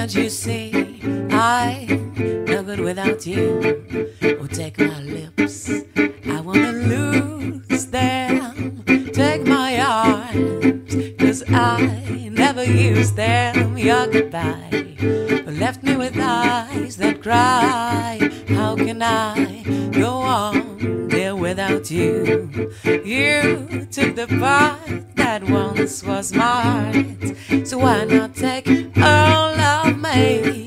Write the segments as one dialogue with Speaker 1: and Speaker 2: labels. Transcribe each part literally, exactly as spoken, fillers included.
Speaker 1: Can't you see I'm no good without you? Oh, take my lips, I wanna lose them. Take my arms, cause I never used them. Your goodbye left me with eyes that cry. How can I go on, dear, without you? You took the part that once was mine, so why not take all of me?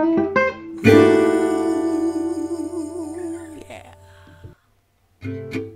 Speaker 1: Yeah.